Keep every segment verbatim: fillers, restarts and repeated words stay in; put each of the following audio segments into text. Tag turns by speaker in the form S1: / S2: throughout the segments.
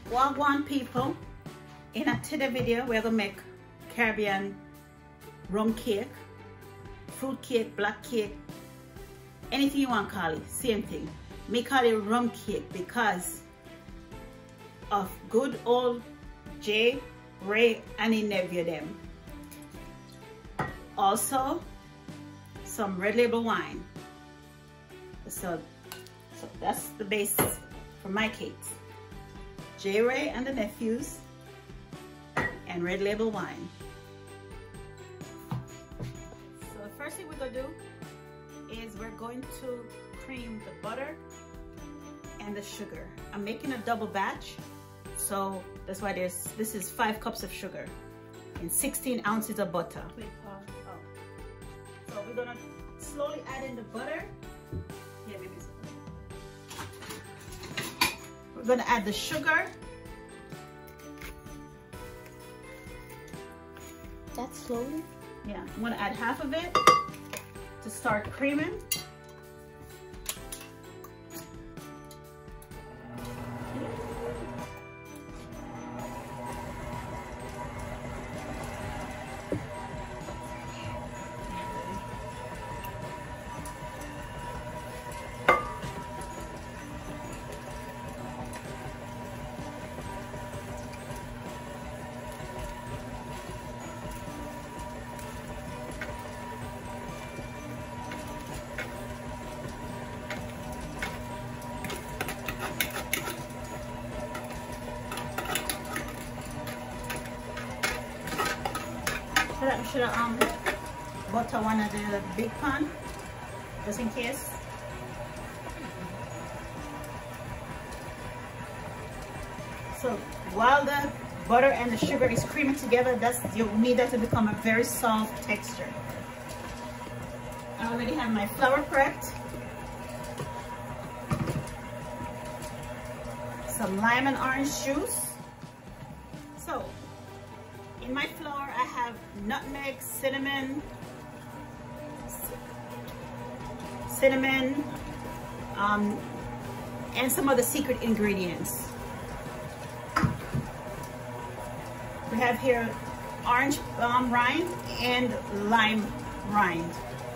S1: Wagwan people, in a today video we're gonna make Caribbean rum cake, fruit cake, black cake, anything you want to call it, same thing. Me call it rum cake because of good old Jay, Wray and his nephew them. Also some red label wine. So, so that's the basis for my cakes. J. Wray and the nephews and red label wine. So the first thing we're gonna do is we're going to cream the butter and the sugar. I'm making a double batch, so that's why there's this is five cups of sugar and sixteen ounces of butter. Oh. So we're gonna slowly add in the butter. Yeah, maybe so. We're gonna add the sugar.
S2: That's slowly?
S1: Yeah, I'm gonna add half of it to start creaming. Should I um, butter one of the big pan, just in case? So while the butter and the sugar is creaming together, that's you need that to become a very soft texture. I already have my flour prepped. Some lime and orange juice. So in my flour, I have nutmeg, cinnamon, cinnamon, um, and some other secret ingredients. We have here orange um, rind and lime rind.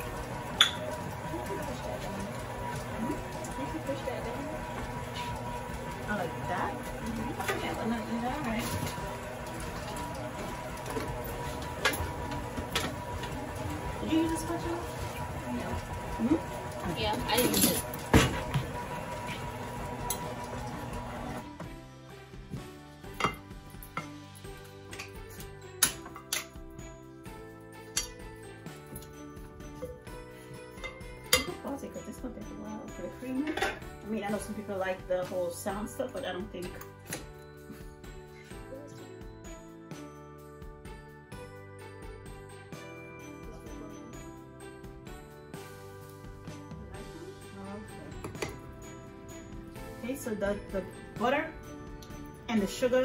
S1: I like that. Mm-hmm. Yeah, I'm gonna do that, all right. Did you use a spatula? No. Mm-hmm.
S2: Yeah, I didn't use it.
S1: Pause it because this will take a while for the creamer. I mean, I know some people like the whole sound stuff, but I don't think. Okay, so the, the butter and the sugar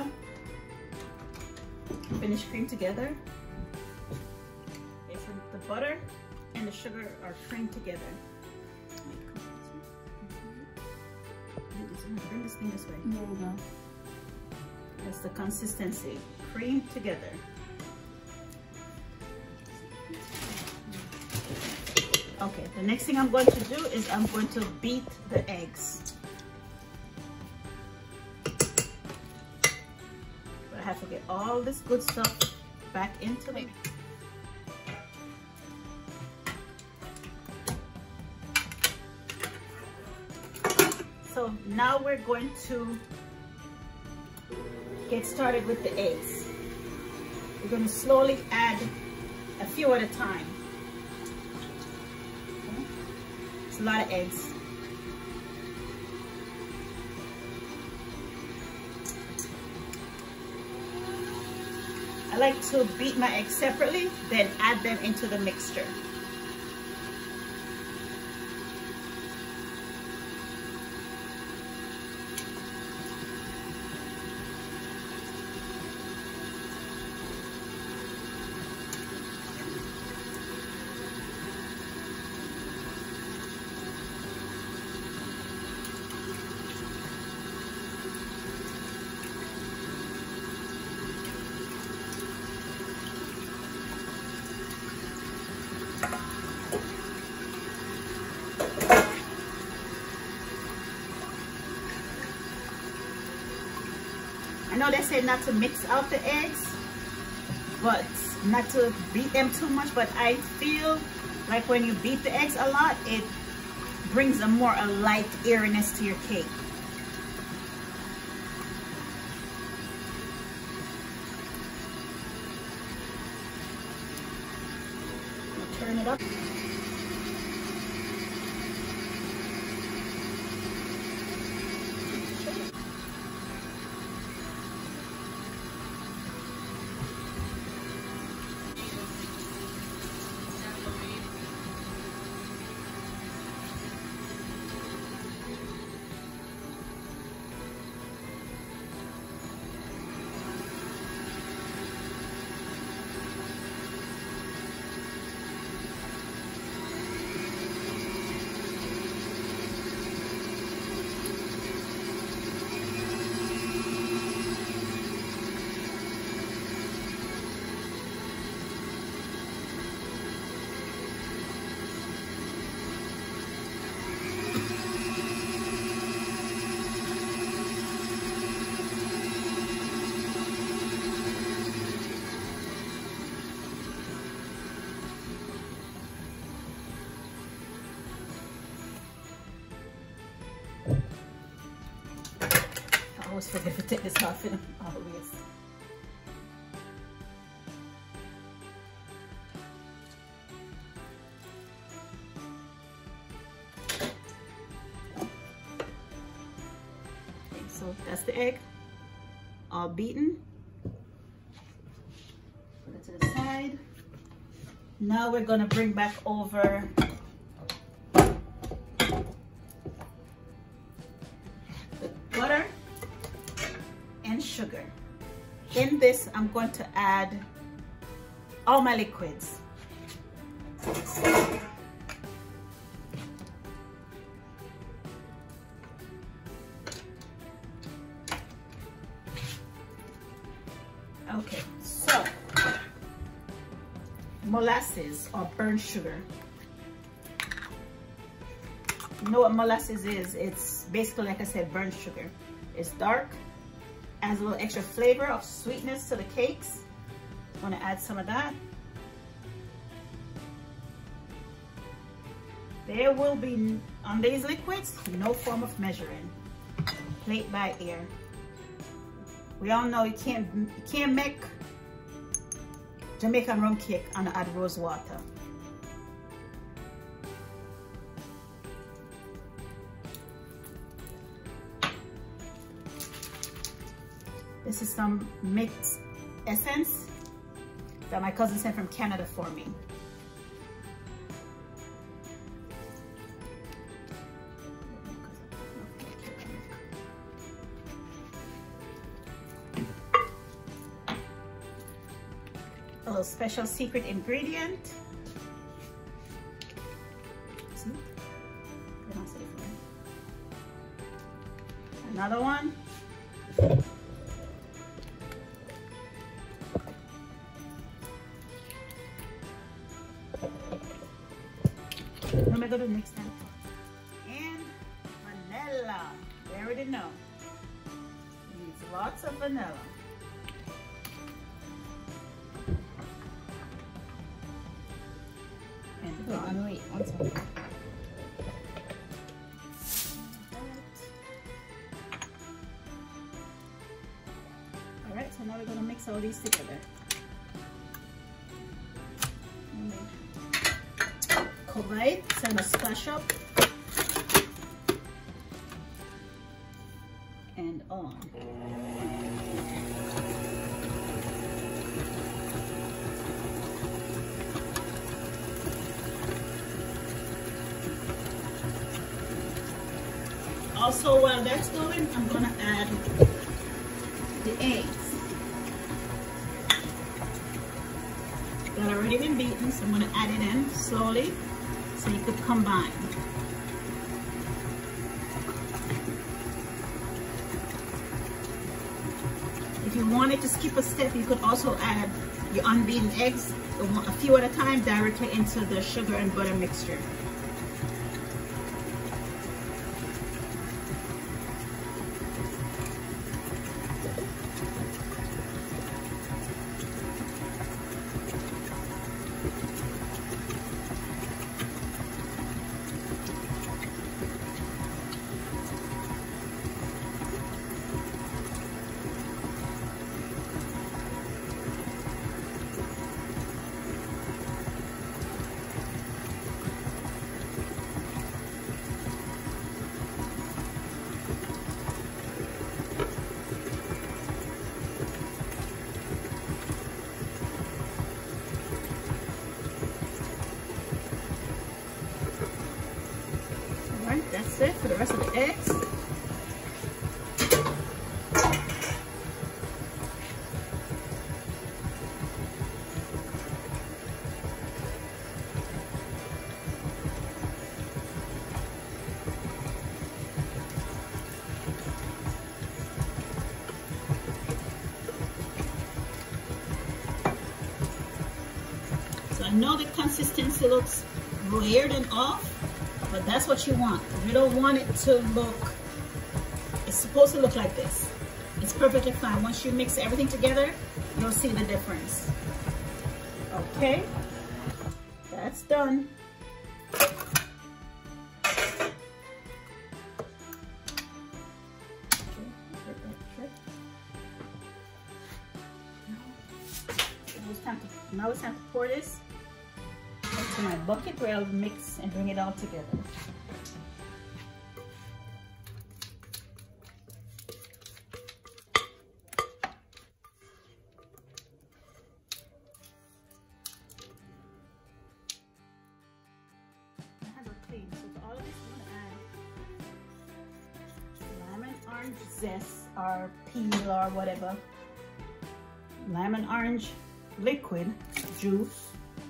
S1: finish cream together. Okay, so the butter and the sugar are creamed together. Bring this thing this way.
S2: There we go.
S1: That's the consistency. Cream together. Okay, the next thing I'm going to do is I'm going to beat the eggs. But I have to get all this good stuff back into the So now we're going to get started with the eggs. We're going to slowly add a few at a time. Okay. It's a lot of eggs. I like to beat my eggs separately, then add them into the mixture. I know they say not to mix out the eggs, but not to beat them too much, but I feel like when you beat the eggs a lot, it brings a more a light airiness to your cake. Turn it up. I always forget to take this off, in always. Okay, so that's the egg, all beaten. Put it to the side. Now we're gonna bring back over the butter and sugar. In this, I'm going to add all my liquids. Okay, so molasses or burnt sugar. You know what molasses is? It's basically, like I said, burnt sugar. It's dark, adds a little extra flavor of sweetness to the cakes. I'm gonna add some of that. There will be, on these liquids, no form of measuring. Plate by ear. We all know you can't, you can't make Jamaican rum cake and add rose water. This is some mixed essence that my cousin sent from Canada for me. A little special secret ingredient. See? Another one. What am I going to mix that? And vanilla. We already know. Needs lots of vanilla. And
S2: wait, um, wait, one second.
S1: Alright, so now we're going to mix all these together. Cover it, so I'm going to splash up and on. Also, while that's going, I'm going to add the eggs that are already been beaten, so I'm going to add it in slowly. So you could combine. If you wanted to skip a step, you could also add your unbeaten eggs, a few at a time, directly into the sugar and butter mixture. know the consistency looks weird and off, but that's what you want. You don't want it to look, it's supposed to look like this. It's perfectly fine. Once you mix everything together, you'll see the difference. Okay, that's done. Now it's time to pour this into my bucket where I'll mix and bring it all together. My hands are clean, so to all of this I'm gonna add lemon orange zest or peel or whatever. Lemon orange liquid juice.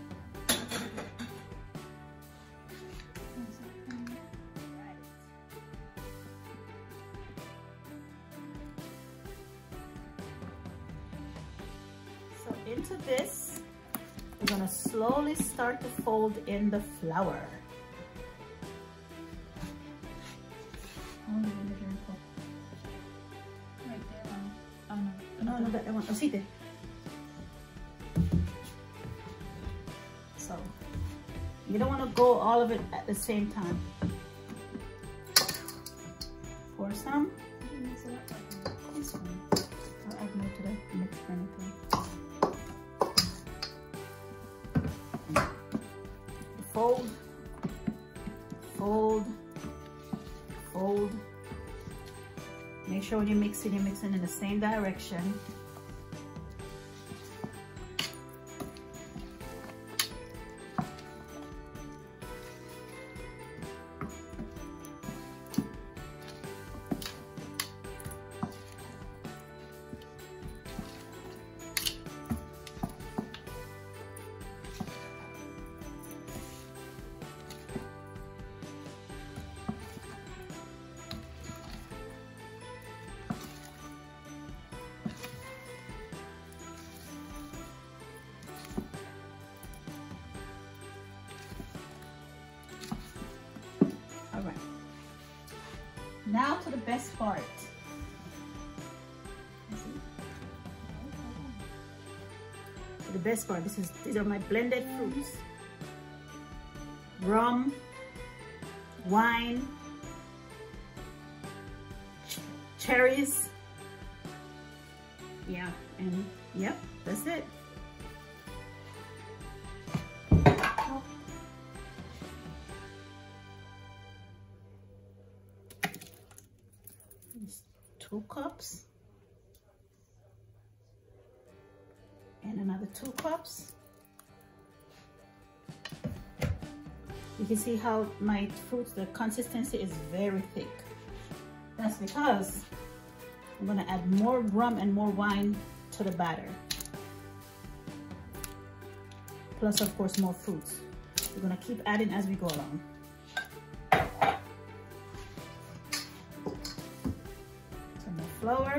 S1: So into this, we're gonna slowly start to fold in the flour. Right there. Oh no. No, no, that one. Oh, see there. So you don't want to go all of it at the same time. Pour some. This one. I'll add more to the mix anything. Fold, fold, fold. Make sure when you're mixing, you're mixing in the same direction. Now to the best part. The best part. This is these are my blended fruits. Rum, wine, ch cherries. Yeah, and yep, that's it. Two cups and another two cups. You can see how my fruits, the consistency is very thick. That's because I'm going to add more rum and more wine to the batter. Plus, of course, more fruits. We're going to keep adding as we go along. Flour.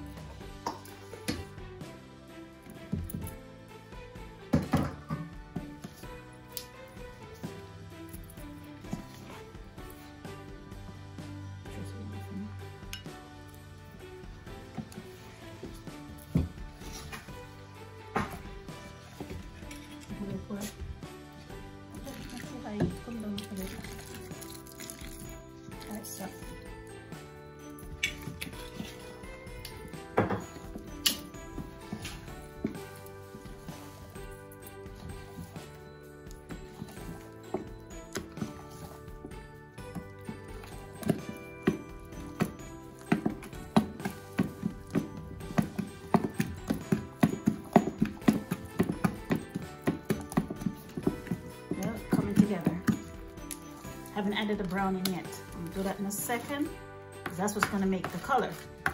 S1: Haven't added the browning yet. I'm gonna do that in a second, because that's what's gonna make the color.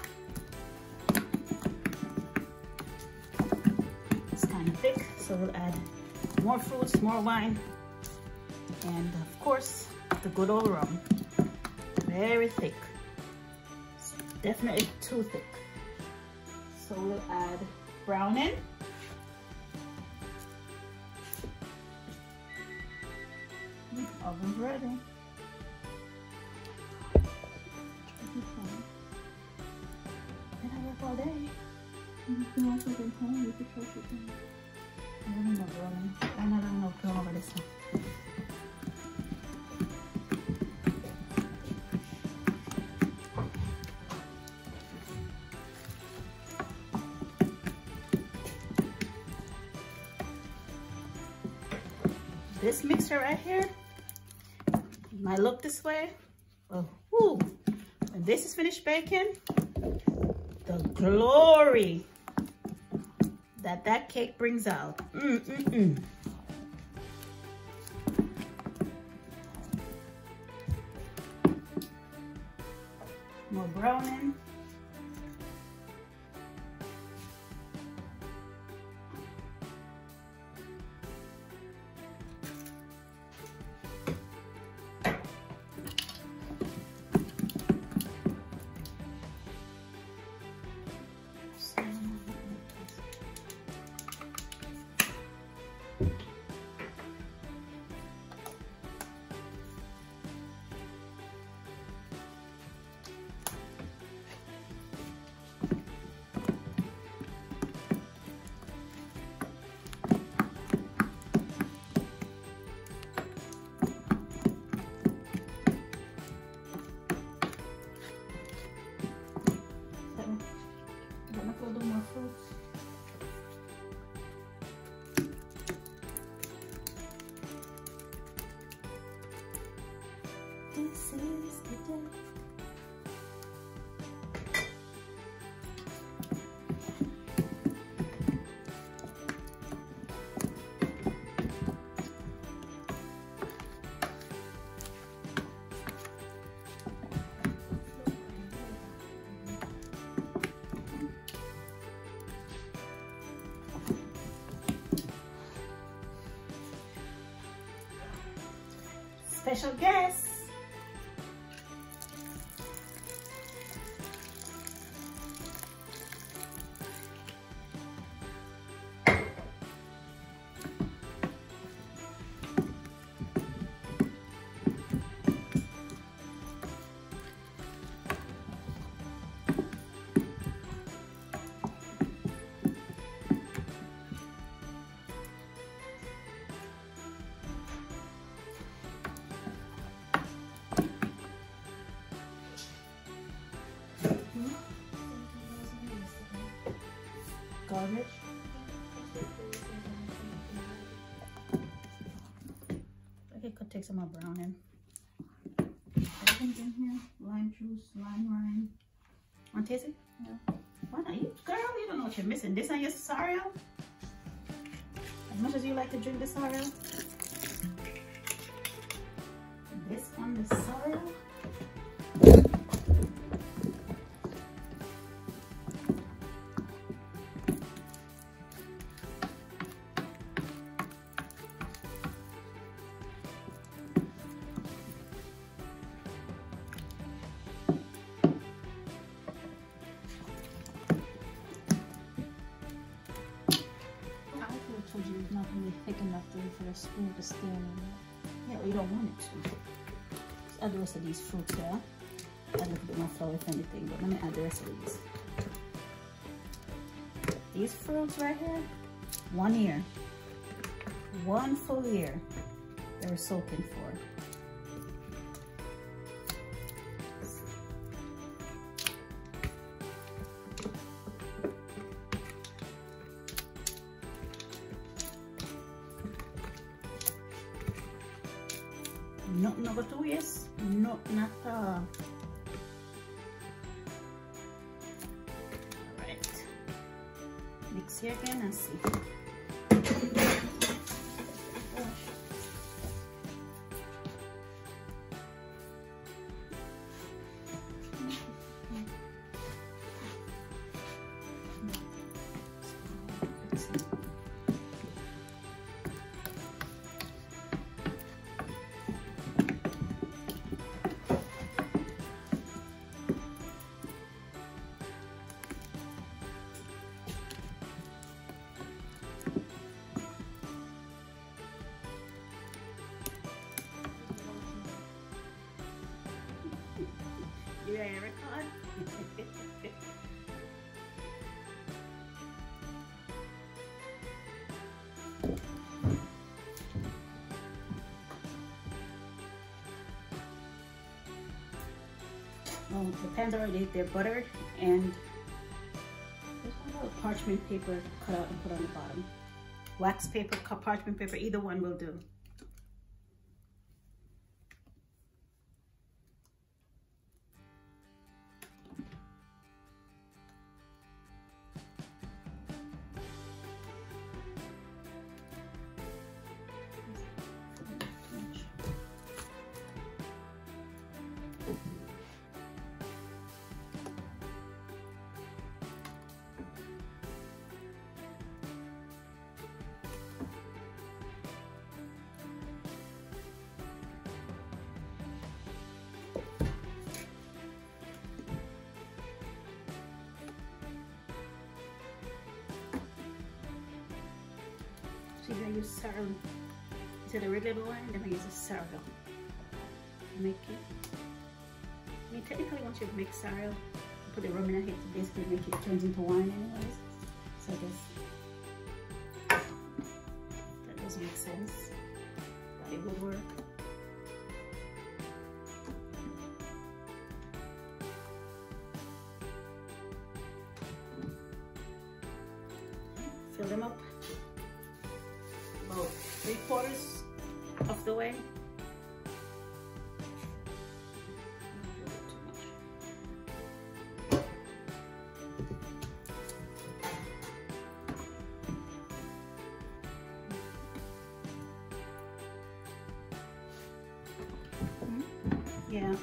S1: It's kind of thick, so we'll add more fruits, more wine, and of course, the good old rum. Very thick. It's definitely too thick. So we'll add browning. Oven's ready. Did I work all day?
S2: You can also go home. You could trust your thing.
S1: I don't know, rolling. I'm not gonna know girl over this one. This mixer right here might look this way. Oh, whoo. When this is finished baking, the glory that that cake brings out. Mm, mm, mm. More browning. This is the day. Special guest. Garbage. Okay, could take some more browning. Everything's in here. Lime juice, lime rind. Want to taste it? Yeah. Why not? You, girl, you don't know what you're missing. This on your cesario? As much as you like to drink the cesario. This on the cesario. Not really thick enough to, for the spoon to stay in it. Yeah, well, you don't want it to. Let's add the rest of these fruits here. Add a little bit more flour if anything, but let me add the rest of these. These fruits right here, one year. One full year they were soaking for. Nothing over two years, no, not uh. Alright, mix here again and see. the pans are already, they're buttered, and there's a little parchment paper cut out and put on the bottom. Wax paper, parchment paper, either one will do. So I use sorrel instead of the regular one, then I use a sorrel to make it. I mean, technically, once you make sorrel, you put the rum in it, to basically make it turns into wine, anyways. So I guess that does make sense, but it would work. Fill them up about three quarters of the way. Yeah.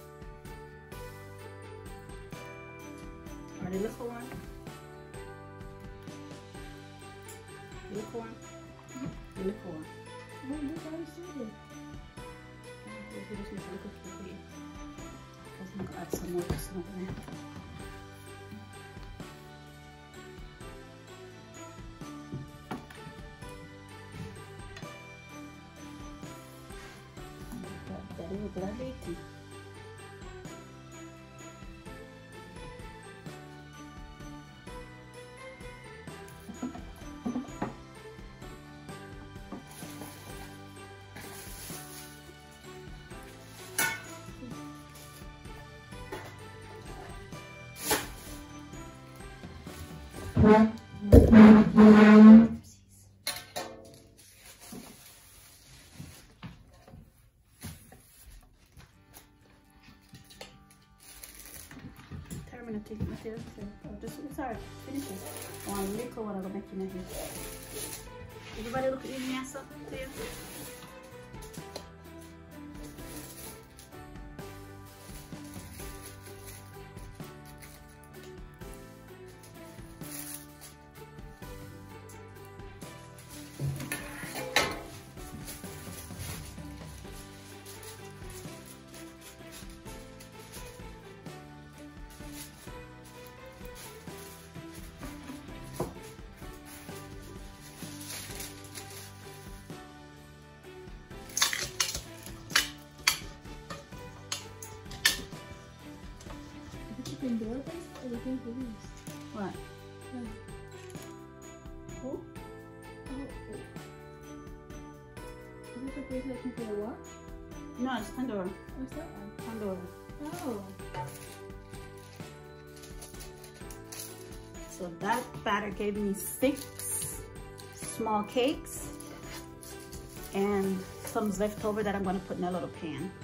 S1: Or the little one. The little one. The little one.
S2: Oh, look, I see it.
S1: We just make a little cube here. Because I'm going to add some more just over there. That is gravity. Terminating material, so just it's hard. Finish it. One little one I'm gonna make in here. Everybody look at me answer to you.
S2: You can do this or you can do this?
S1: What?
S2: Yeah.
S1: Who?
S2: Oh, oh. Is this a place that you can what?
S1: No, it's tandoor.
S2: What's that one?
S1: Tandoor.
S2: Oh.
S1: So that batter gave me six small cakes and some's left over that I'm going to put in a little pan.